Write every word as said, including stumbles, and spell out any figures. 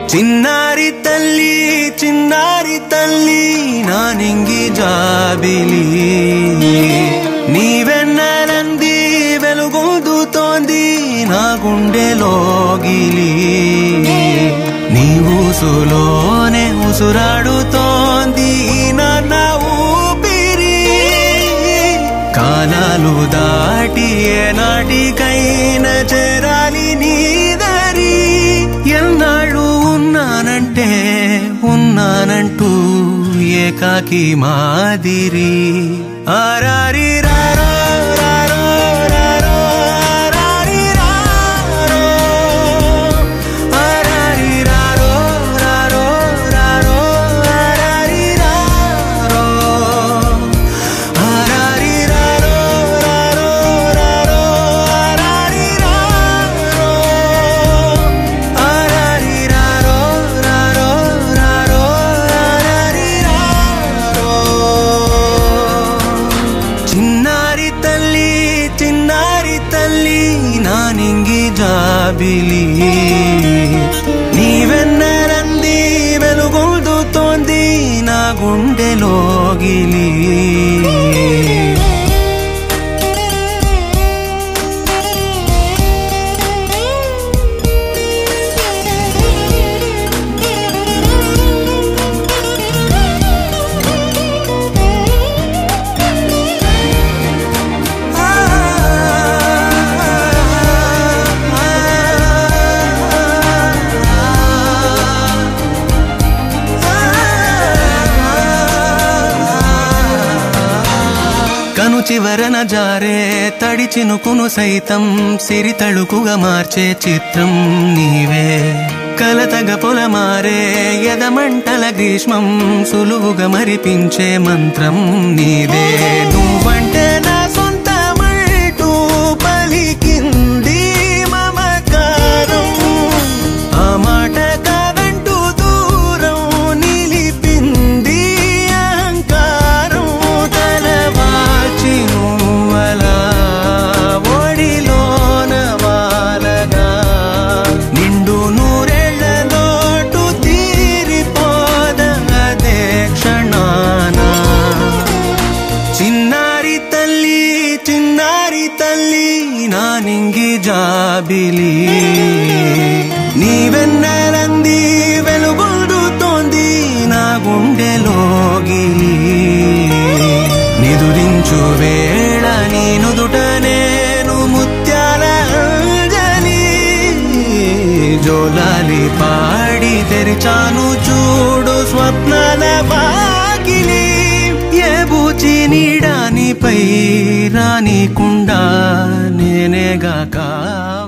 చిన్నారి తల్లి చిన్నారి తల్లి నా నింగి జాబిలి నీవెన్నెలంది వెలుగొందుతోంది నా గుండెలోగిలి నీ ఊసులోనే ఉసురాడుతోంది నా ఊపిరి కాలాలు దాటి ఏనాటికైనా చేరాలి నీ దరి ఎన్నాళ్ళు ఉన్నానంటే ఉన్నానంటూ ఏకాకి మాదిరి ఆరారి రారో రారో రారో ఆరారి రారో ఆరారి రారో రారో రారో ఆరారి రారో ఆరారి రారో రారో రారో ఆరారి రారో ఆరారి రారో రారో రారో ఆరారి రారో చిన్నారి తల్లి చిన్నారి తల్లి నా నింగి జాబిలి నీవెన్నెలంది వెలుగొందుతోంది నా గుండెలోగిలి కను చివరన జారే తడి చినుకును సైతం సిరి తళుకుగా మార్చే చిత్రం నీవే కలతగ పొలమారే ఎదమంటల గ్రీష్మం సులువుగా మరిపించే మంత్రం నీదే నువ్వంటే నా సొంతమంటూ పలికింది మమకారం ఆ మాట కాదంటూ దూరం నిలిపింది అహంకారం తలవాల్చి నువ్వలా ఒడిలోన వాలగా నిండు నూరేళ్ల లోటు తీరిపోదదే క్షణాన చిన్నారి తల్లి చిన్నారి తల్లి నా నింగి జాబిలి నీవెన్నెలంది వెలుగొందుతోంది నా గుండెలోగిలి నిదురించు వేళ నీ నుదుట నేను ముత్యాల అంజలి జోలాలి పాడి తెరిచాను చూడు స్వప్నాల వాకిలి ఏ బూచి నీడానిపై రానికుండా నేనేగా కావాలి.